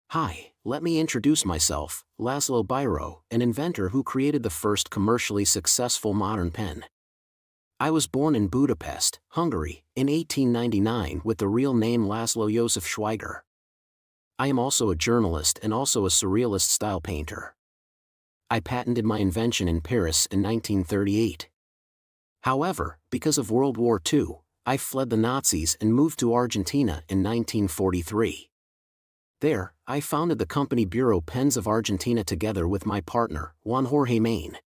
Hi, let me introduce myself, Laszlo Biro, an inventor who created the first commercially successful modern pen. I was born in Budapest, Hungary, in 1899 with the real name Laszlo Josef Schweiger. I am also a journalist and also a surrealist style painter. I patented my invention in Paris in 1938. However, because of World War II, I fled the Nazis and moved to Argentina in 1943. There, I founded the company Biro Pens of Argentina together with my partner, Juan Jorge Main.